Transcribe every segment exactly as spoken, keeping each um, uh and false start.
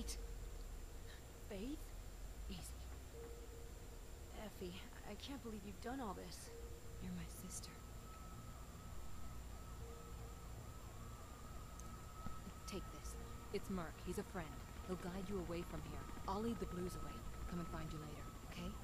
right. Faith? Easy. Effie, I can't believe you've done all this. You're my sister. Take this. It's Mark. He's a friend. He'll guide you away from here. I'll lead the blues away. Come and find you later, okay?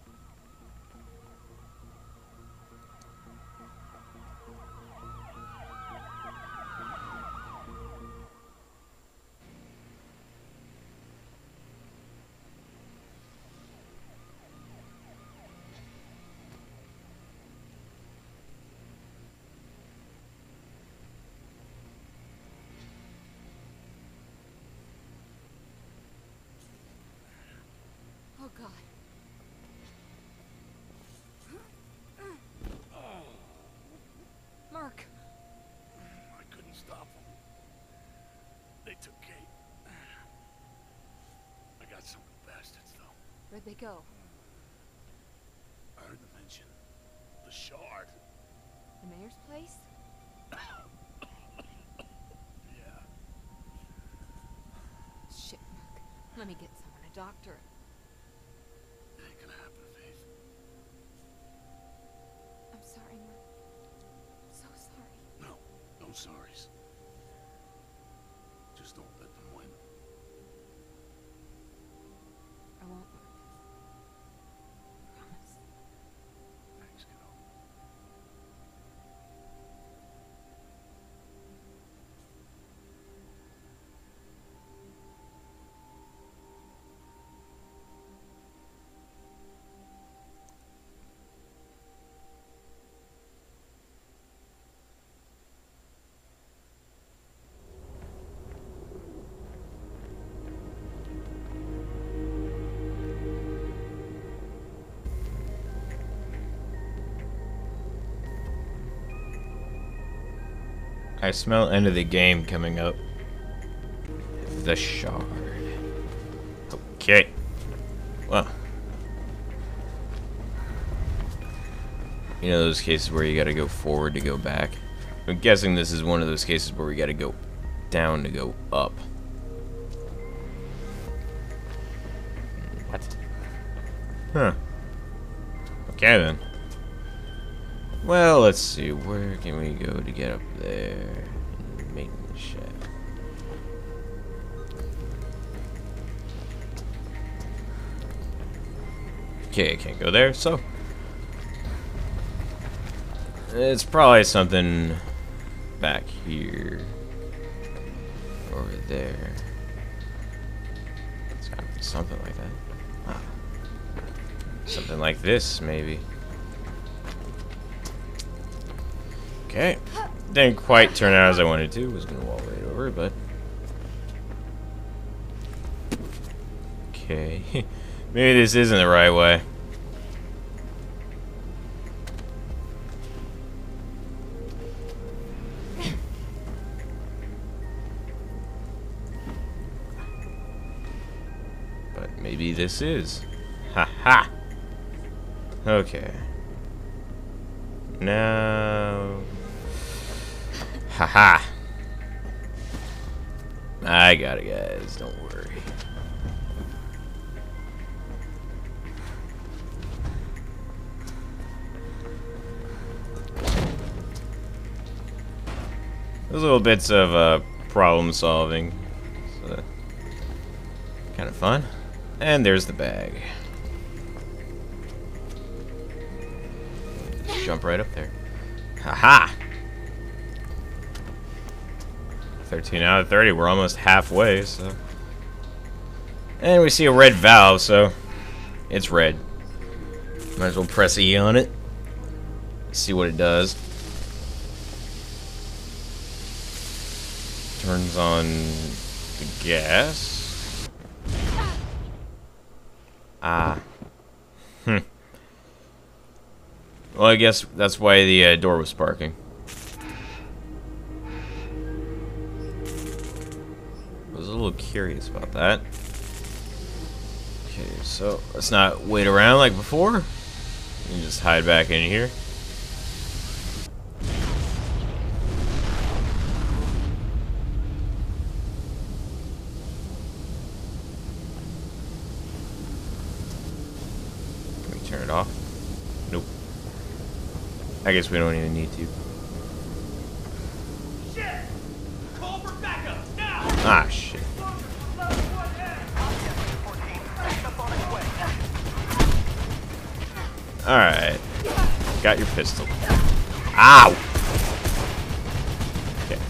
Oh, God. Mark. I couldn't stop them. They took Kate. I got some of the bastards, though. Where'd they go? I heard them mention the Shard. The mayor's place? Yeah. Shit, Mark. Let me get someone, a doctor. It ain't gonna happen, Faith. I'm sorry, Mark. I'm so sorry. No, no sorries. Just don't let them win. I won't, Mark. Promise. Thanks, kiddo. I smell end of the game coming up. The Shard. Okay. Well. You know those cases where you gotta go forward to go back? I'm guessing this is one of those cases where we gotta go down to go up. What? Huh. Okay then. Well, let's see. Where can we go to get up there? Maintenance shaft. Okay, I can't go there, so it's probably something back here or there. It's gotta be something like that. Ah. Something like this, maybe. Okay. Didn't quite turn out as I wanted to. Was gonna wall right over, but okay. Maybe this isn't the right way. But maybe this is. Ha ha. Okay. Now. Haha. I got it, guys. Don't worry. Those little bits of uh, problem solving. So, kind of fun. And there's the bag. Just jump right up there. Haha! thirteen out of thirty. We're almost halfway, so. And we see a red valve, so it's red. Might as well press E on it. See what it does. Turns on the gas. Ah. Hmm. Well, I guess that's why the uh, door was sparking. I was a little curious about that. Okay, so let's not wait around like before. You can just hide back in here. turn it off? Nope. I guess we don't even need to. Shit! Call for backup now! Ah, shit. Alright. Got your pistol. Ow! Okay.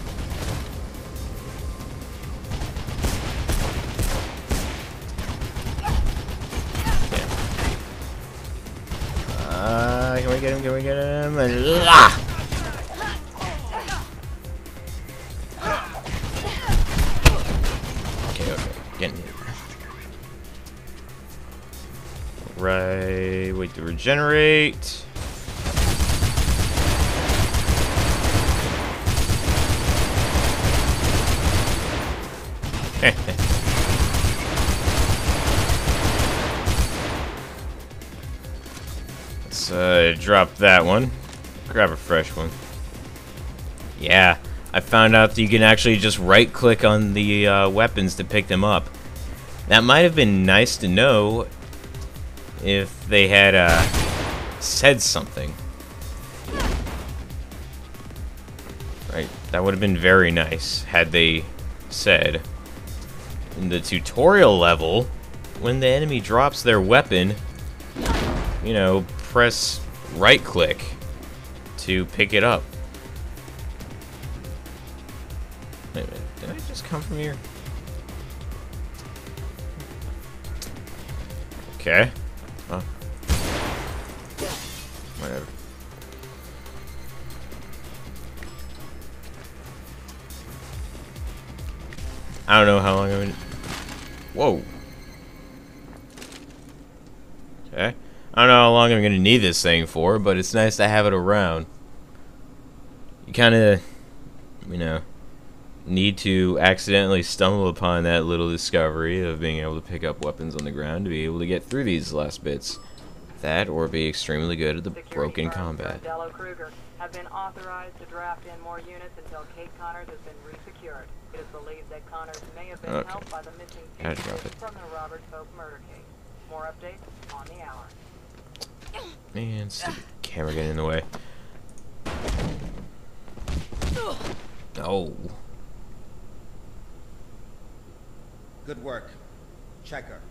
Uh, can we get him? Can we get him? Ah! Okay, okay. Getting hit. Right. Wait to regenerate. Let's uh, drop that one. Grab a fresh one. Yeah, I found out that you can actually just right-click on the uh, weapons to pick them up. That might have been nice to know if they had uh, said something. Right, that would have been very nice had they said in the tutorial level, when the enemy drops their weapon, you know, press right click to pick it up. Wait a minute, did I just come from here? Okay. Huh. Whatever. I don't know how long I'm gonna... Whoa. Okay. I don't know how long I'm gonna need this thing for, but it's nice to have it around. You kinda, you know, need to accidentally stumble upon that little discovery of being able to pick up weapons on the ground to be able to get through these last bits. That, or be extremely good at the broken combat. Have been authorized to draft in more units until Kate Connors has been resecured. It is believed that Connors may have been Okay. helped by the missing Gotta drop pieces it. from the Robert Pope murder case. More updates on the hour. Man, stupid camera getting in the way. Oh. Good work. Checker.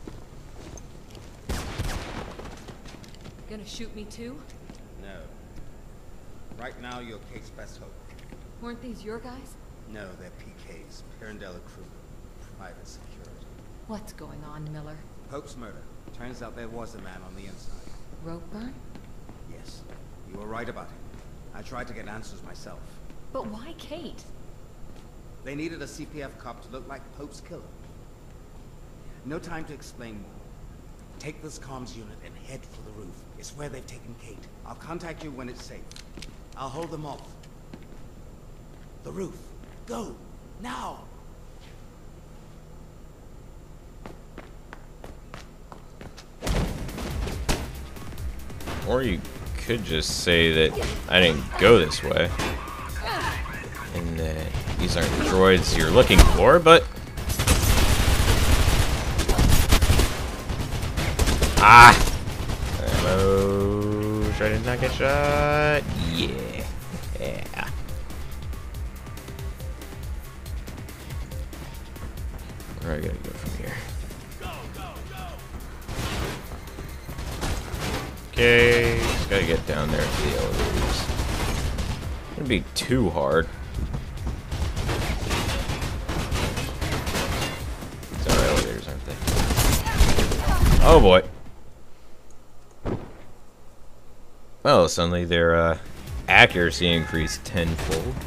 Gonna shoot me too? No. Right now, you're Kate's best hope. Weren't these your guys? No, they're P Ks. Pirandella Kruger. Private security. What's going on, Miller? Pope's murder. Turns out there was a man on the inside. Rope burn? Yes. You were right about him. I tried to get answers myself. But why Kate? They needed a C P F cop to look like Pope's killer. No time to explain more. Take this comms unit and head for the roof. It's where they've taken Kate. I'll contact you when it's safe. I'll hold them off. The roof. Go! Now! Or you could just say that I didn't go this way. And that these aren't the droids you're looking for, but... Ah! Ammo. Try to not get shot. Yeah. Yeah. Where I gotta go from here? Go, go, go! Okay, just gotta get down there to the elevators. It wouldn't be too hard. These are elevators, aren't they? Oh boy. Well, suddenly their uh, accuracy increased tenfold.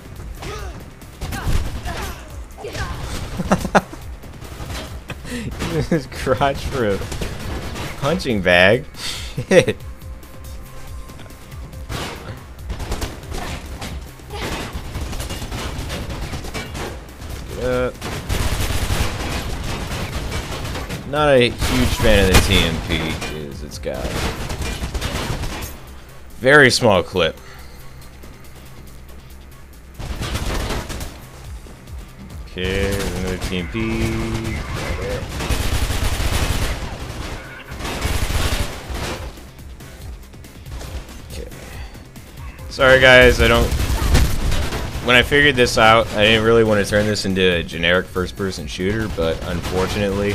His crotch for a punching bag. Shit. Get up. Not a huge fan of the T M P, because it's got very small clip. Okay, there's another T M P. Sorry guys, I don't... When I figured this out, I didn't really want to turn this into a generic first-person shooter, but unfortunately,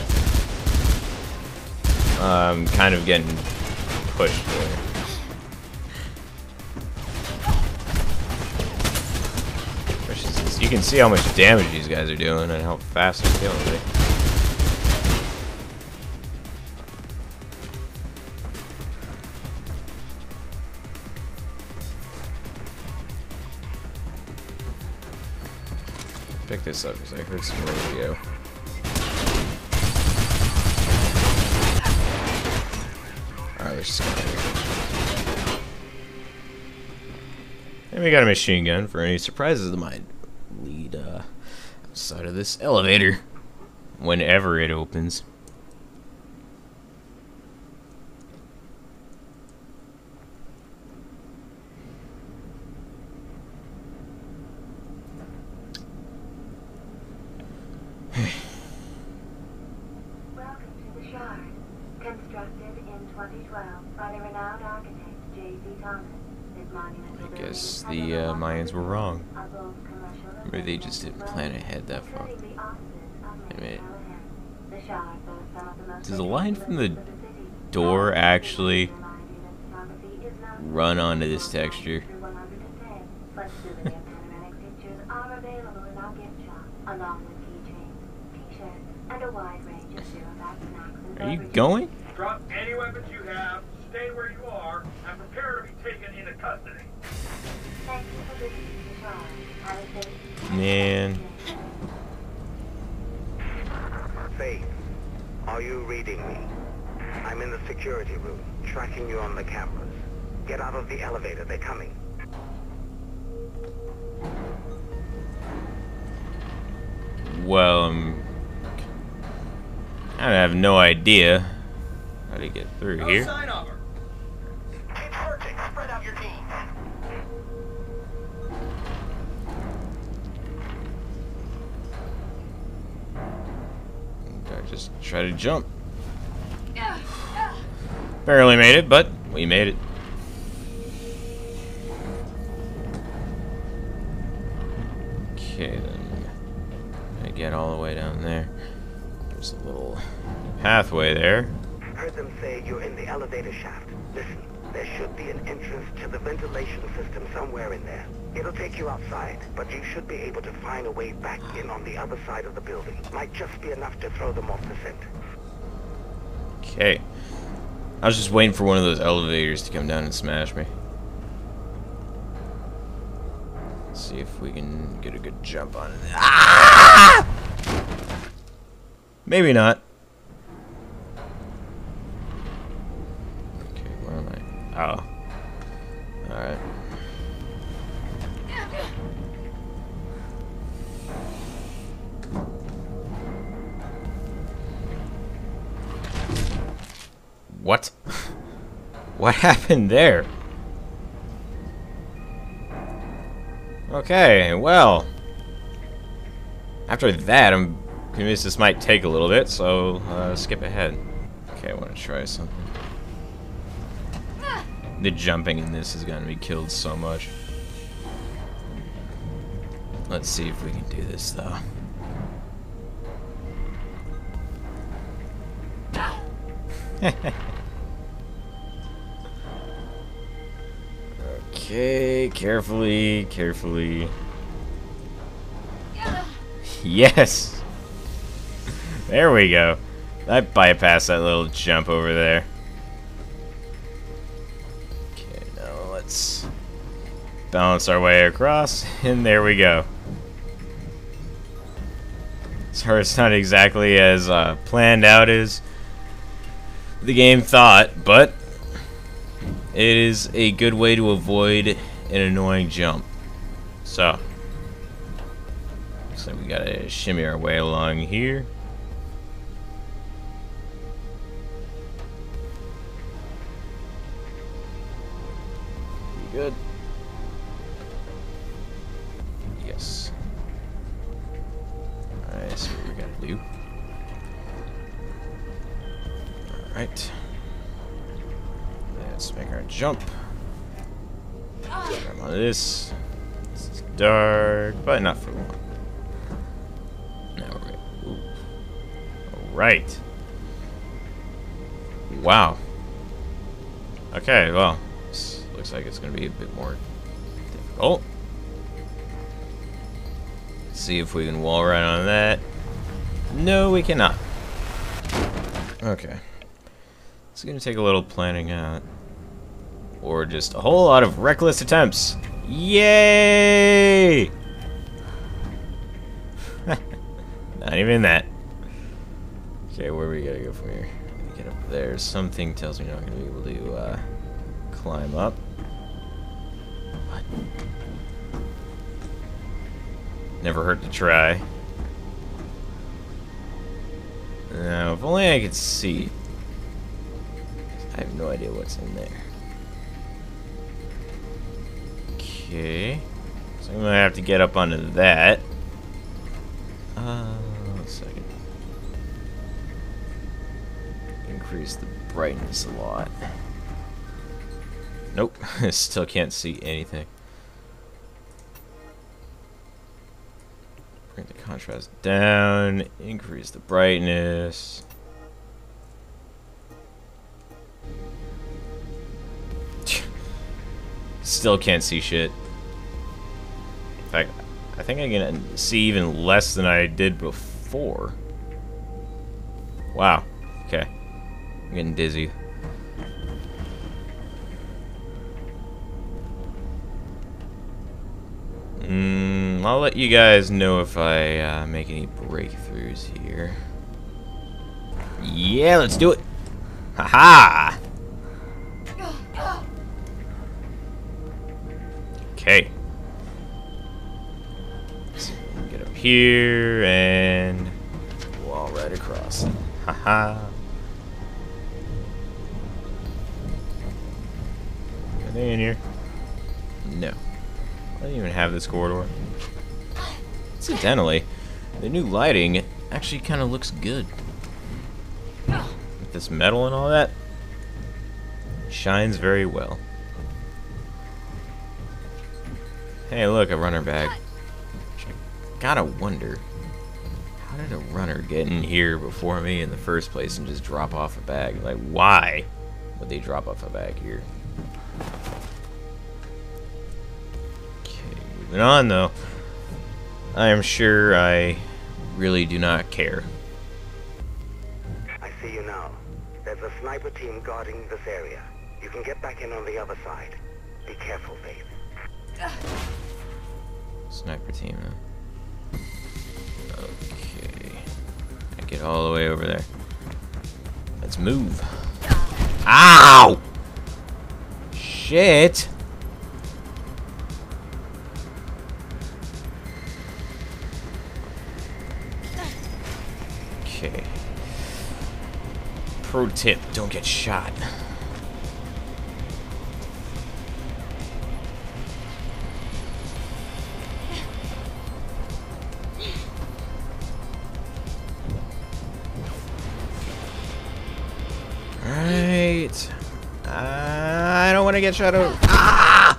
I'm kind of getting pushed there. You can see how much damage these guys are doing and how fast they're killing it. Pick this up because I heard some radio. Alright, let's just go. And we got a machine gun for any surprises that might lead uh, outside of this elevator whenever it opens. Welcome to the Shard, constructed in twenty twelve by the renowned architect J C Thomas. This monumental I guess the uh, Mayans were wrong. Maybe they just didn't plan ahead that far. Wait a minute. Does the line from the door actually run onto this texture? Are you going? Drop any weapons you have, stay where you are, and prepare to be taken into custody. Thank you for visiting the Shard. Have a safe Man. Faith, are you reading me? I'm in the security room, tracking you on the cameras. Get out of the elevator, they're coming. Well, um, I have no idea how to get through here. Sign of her. Keep searching, spread out your teams. I just try to jump. Barely made it, but we made it. Okay, then I get all the way down there. There's a little pathway there. Heard them say you're in the elevator shaft. Listen, there should be an entrance to the ventilation system somewhere in there. It'll take you outside, but you should be able to find a way back in on the other side of the building. Might just be enough to throw them off the scent. Okay. I was just waiting for one of those elevators to come down and smash me. Let's see if we can get a good jump on it. Ah! Maybe not. Okay, where am I? Oh. Alright. What? What happened there? Okay, well. After that, I'm convinced this might take a little bit, so uh, skip ahead. Okay, I want to try something. The jumping in this is gonna be killed so much. Let's see if we can do this, though. Okay, carefully, carefully. Yes! There we go. I bypassed that little jump over there. Okay, now let's balance our way across, and there we go. So it's not exactly as uh, planned out as the game thought, but it is a good way to avoid an annoying jump. So, looks like we gotta shimmy our way along here. We good? Yes. Alright, let's see what we gotta do. Alright. Let's make our jump. Get our On this, it's dark, but not for long. Now we're right. Ooh. All right. Wow. Okay, well, this looks like it's going to be a bit more difficult. Let's see if we can wall ride on that. No, we cannot. Okay. It's going to take a little planning out. Or just a whole lot of reckless attempts. Yay! Not even that. Okay, where we gotta go from here? Get up there. Something tells me I'm not gonna be able to uh, climb up. What? Never hurt to try. Now, if only I could see. I have no idea what's in there. Okay. So I'm gonna have to get up onto that. Uh, one second. Increase the brightness a lot. Nope. Still can't see anything. Bring the contrast down. Increase the brightness. Still can't see shit. In fact, I think I can see even less than I did before. Wow. Okay. I'm getting dizzy. Mm, I'll let you guys know if I uh, make any breakthroughs here. Yeah, let's do it. Haha. Okay. So get up here and wall right across. Haha. Anything in here? No. I don't even have this corridor. Incidentally, the new lighting actually kind of looks good. With this metal and all that, it shines very well. Hey, look, a runner bag. Gotta wonder, how did a runner get in here before me in the first place and just drop off a bag? Like, why would they drop off a bag here? Okay, moving on, though. I am sure I really do not care. I see you now. There's a sniper team guarding this area. You can get back in on the other side. Be careful, Faith. Sniper team, huh? Okay. I get all the way over there. Let's move. Ow! Shit! Okay. Pro tip, don't get shot. Right. I don't want to get shot over. Ah!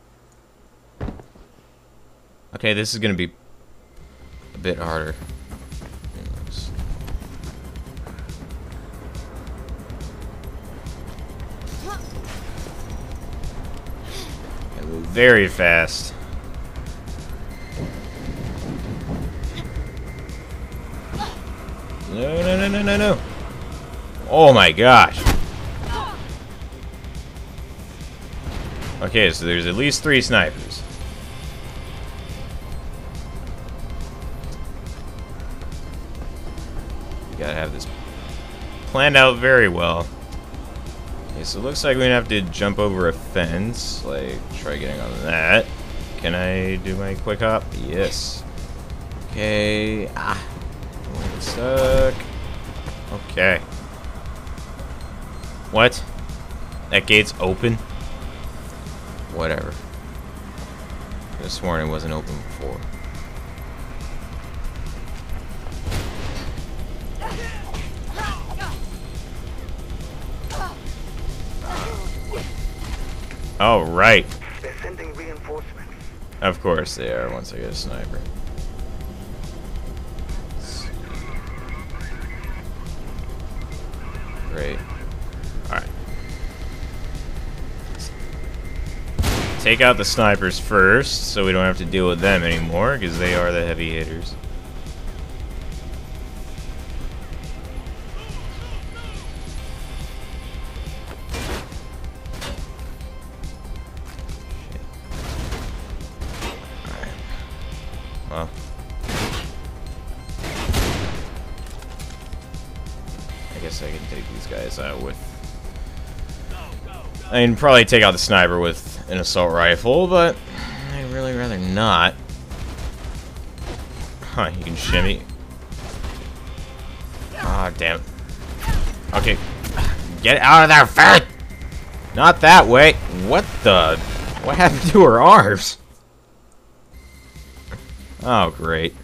Okay, this is gonna be a bit harder. I move very fast. No, no, no, no, no, no. Oh my gosh. Okay, so there's at least three snipers. You gotta have this planned out very well. Okay, so it looks like we're gonna have to jump over a fence. Like, try getting on that. Can I do my quick hop? Yes. Okay. Ah. Don't get stuck. Okay. What? That gate's open? Whatever. I could have sworn it wasn't open before. All right. They're sending reinforcements Of course they are, once I get a sniper. Great. Alright. Take out the snipers first, so we don't have to deal with them anymore, because they are the heavy hitters. Well, I guess I can take these guys out with... I can probably take out the sniper with an assault rifle, but I'd really rather not. Huh, you can shimmy. Ah, oh, damn. Okay. Get out of there, ferret! Not that way. What the... What happened to her arms? Oh, great.